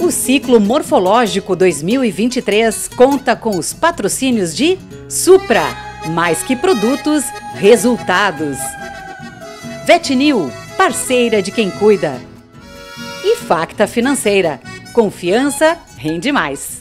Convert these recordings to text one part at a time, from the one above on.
O Ciclo Morfológico 2023 conta com os patrocínios de Supra, mais que produtos, resultados. Vetinil, parceira de quem cuida. E Facta Financeira, confiança rende mais.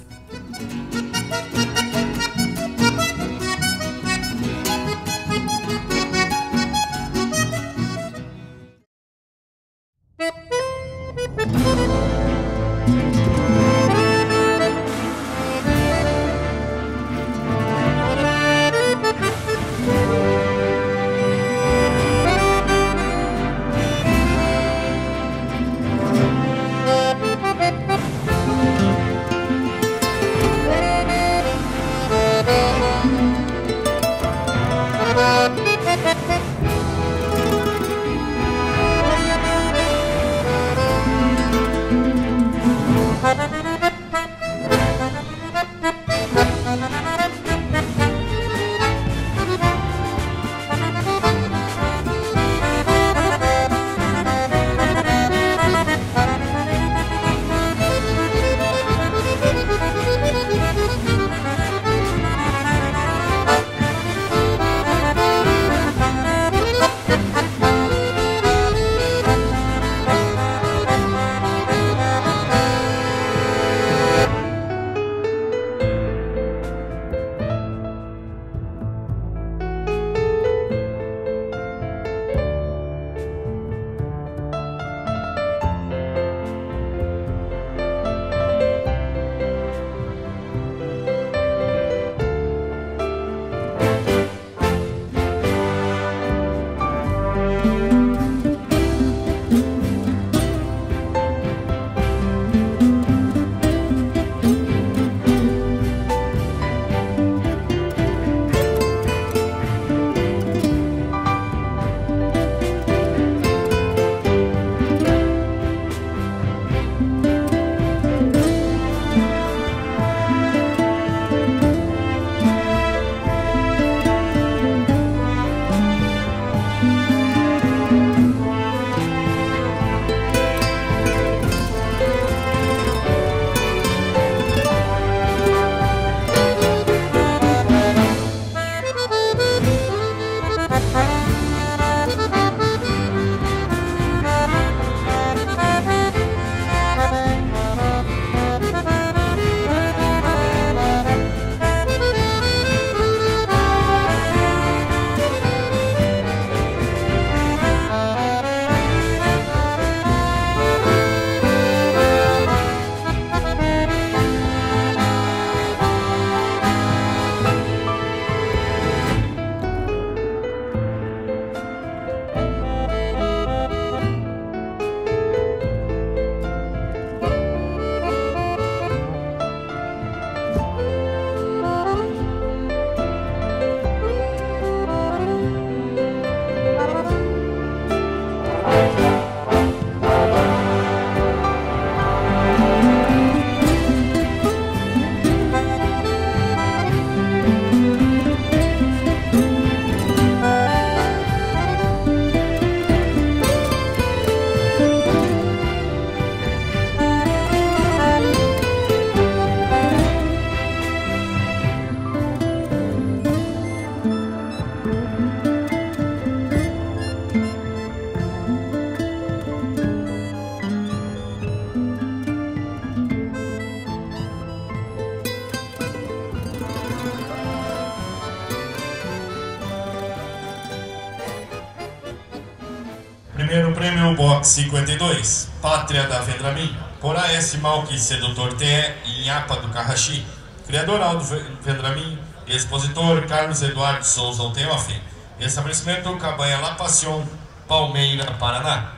Primeiro prêmio Box 52, Pátria da Vendramin, por A.S. Malque, Sedutor TE, Inhapa do Carraxi, criador Aldo Vendramin, expositor Carlos Eduardo Souza Teofi, estabelecimento Cabanha La Passion, Palmeira, Paraná.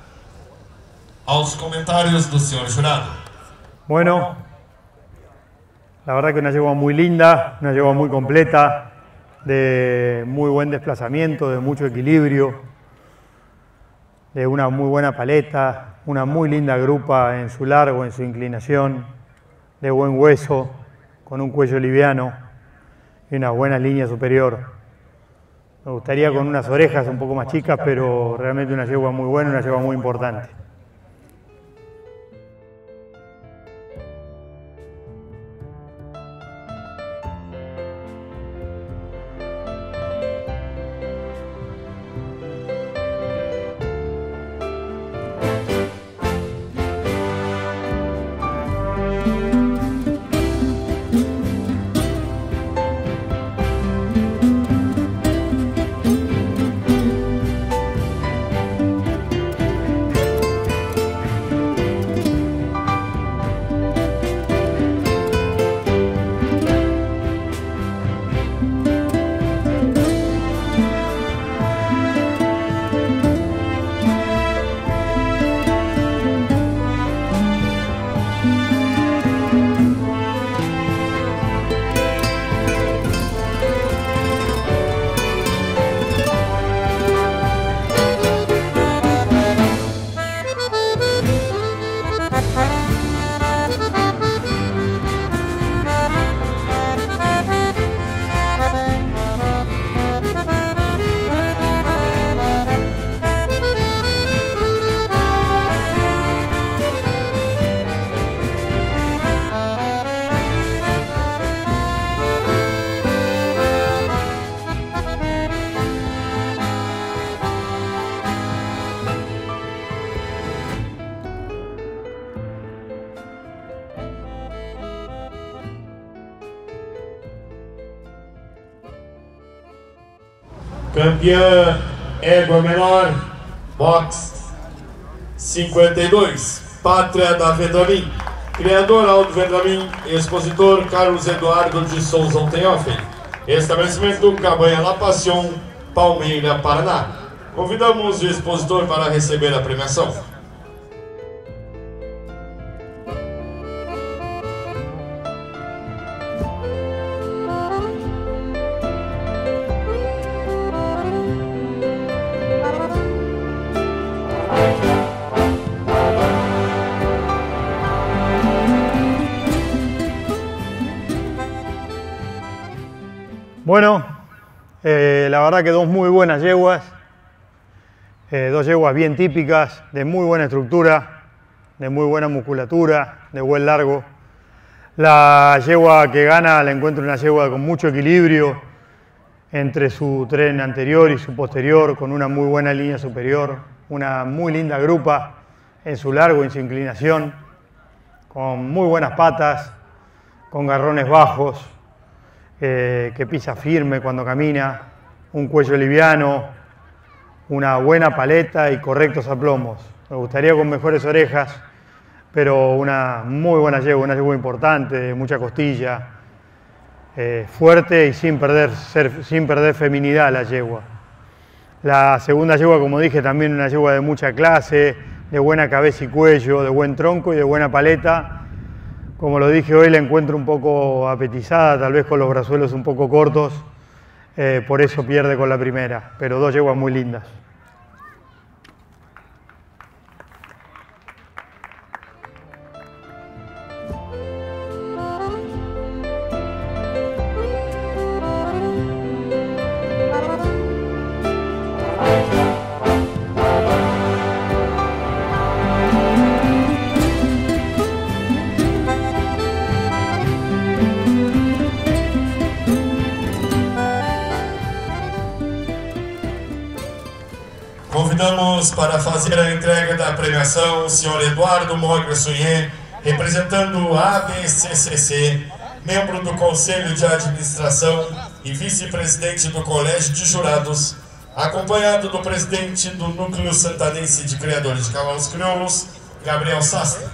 Aos comentarios do señor jurado. Bueno, la verdad que una yegua muy linda, una yegua muy completa, de muy buen desplazamiento, de mucho equilibrio, de una muy buena paleta, una muy linda grupa en su largo, en su inclinación, de buen hueso, con un cuello liviano y una buena línea superior. Me gustaría con unas orejas un poco más chicas, pero realmente una yegua muy buena, una yegua muy importante. Campeã égua menor, box 52, Pátria da Vendramin. Criador Aldo Vendramin, expositor Carlos Eduardo de Souza Teófilo. Estabelecimento Cabanha La Passion, Palmeira, Paraná. Convidamos o expositor para receber a premiação. Bueno, la verdad que dos muy buenas yeguas, dos yeguas bien típicas, de muy buena estructura, de muy buena musculatura, de buen largo. La yegua que gana la encuentro una yegua con mucho equilibrio entre su tren anterior y su posterior, con una muy buena línea superior, una muy linda grupa en su largo y en su inclinación, con muy buenas patas, con garrones bajos, que pisa firme cuando camina, un cuello liviano, una buena paleta y correctos aplomos. Me gustaría con mejores orejas, pero una muy buena yegua, una yegua importante, de mucha costilla, fuerte y sin perder feminidad la yegua. La segunda yegua, como dije, también una yegua de mucha clase, de buena cabeza y cuello, de buen tronco y de buena paleta. Como lo dije hoy, la encuentro un poco apetizada, tal vez con los brazuelos un poco cortos, por eso pierde con la primera, pero dos yeguas muy lindas. Convidamos para fazer a entrega da premiação o Sr. Eduardo Mogra Sunhen, representando a ABCCC, membro do Conselho de Administração e vice-presidente do Colégio de Jurados, acompanhado do presidente do Núcleo Santanense de Criadores de Cavalos Crioulos, Gabriel Sastre.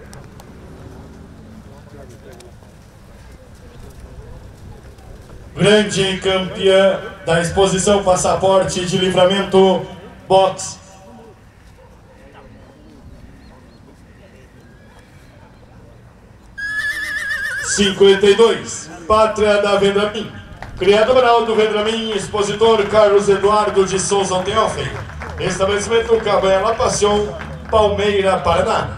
Grande campeã da exposição Passaporte de Livramento, box 52, Pátria da Vendramin. Criador Aldo Vendramin, expositor Carlos Eduardo de Souza Teófilo. Estabelecimento Cabanha La Passion, Palmeira, Paraná.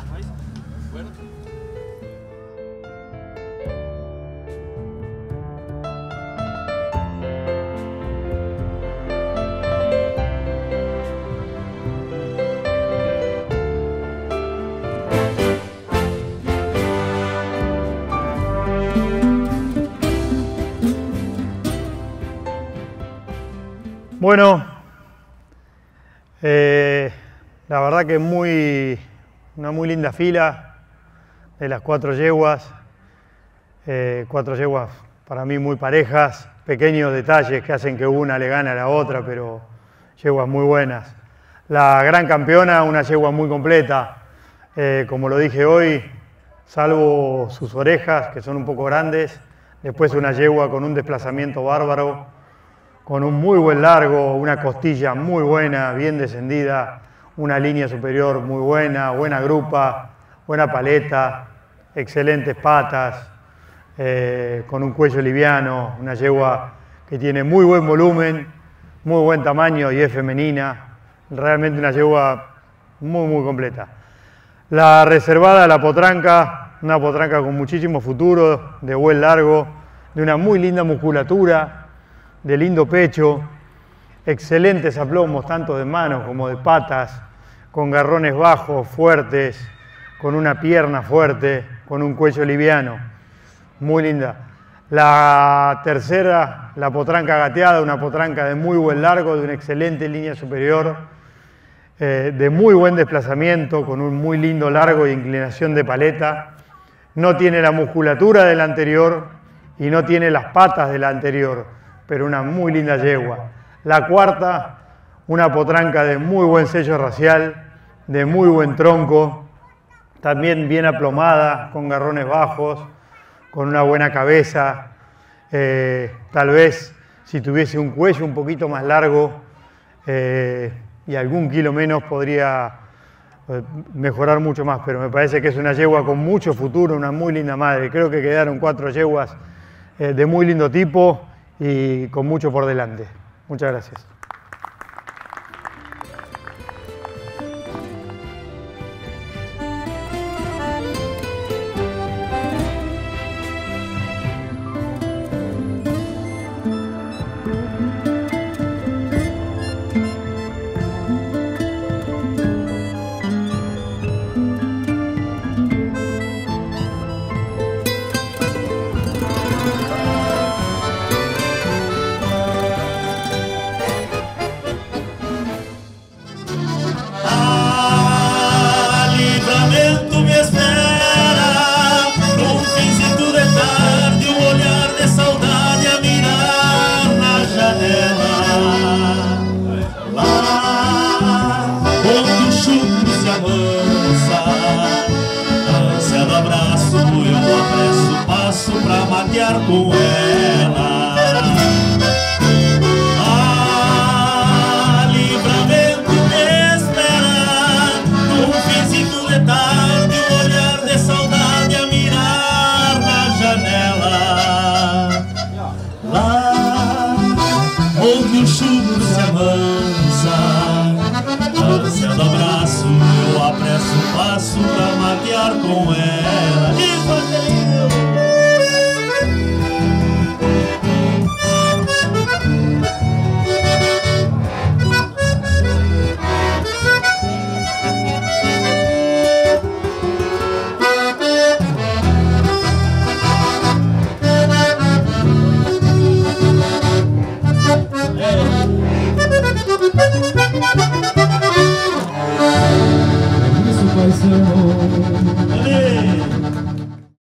Bueno, la verdad que una muy linda fila de las cuatro yeguas para mí muy parejas, pequeños detalles que hacen que una le gane a la otra, pero yeguas muy buenas. La gran campeona, una yegua muy completa, como lo dije hoy, salvo sus orejas, que son un poco grandes, después una yegua con un desplazamiento bárbaro, con un muy buen largo, una costilla muy buena, bien descendida, una línea superior muy buena, buena grupa, buena paleta, excelentes patas, con un cuello liviano, una yegua que tiene muy buen volumen, muy buen tamaño y es femenina, realmente una yegua muy completa. La reservada, la potranca, una potranca con muchísimo futuro, de buen largo, de una muy linda musculatura, de lindo pecho, excelentes aplomos tanto de manos como de patas, con garrones bajos, fuertes, con una pierna fuerte, con un cuello liviano, muy linda. La tercera, la potranca gateada, una potranca de muy buen largo, de una excelente línea superior, de muy buen desplazamiento, con un muy lindo largo y inclinación de paleta. No tiene la musculatura de la anterior y no tiene las patas de la anterior, pero una muy linda yegua. La cuarta, una potranca de muy buen sello racial, de muy buen tronco, también bien aplomada, con garrones bajos, con una buena cabeza. Tal vez si tuviese un cuello un poquito más largo y algún kilo menos podría mejorar mucho más, pero me parece que es una yegua con mucho futuro, una muy linda madre. Creo que quedaron 4 yeguas de muy lindo tipo y con mucho por delante. Muchas gracias. Com ela, livramento me espera, num finzinho de tarde, um olhar de saudade a mirar na janela. Lá onde o chumbo se amansa, ânsia do abraço, eu apresso o passo pra matear com ela. Isso vai ser